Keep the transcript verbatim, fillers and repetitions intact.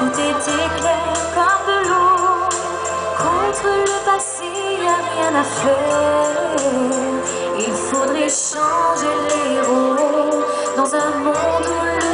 tout était clair comme de l'eau. Contre le passé, y a rien à faire. Il faudrait changer les héros dans un monde où le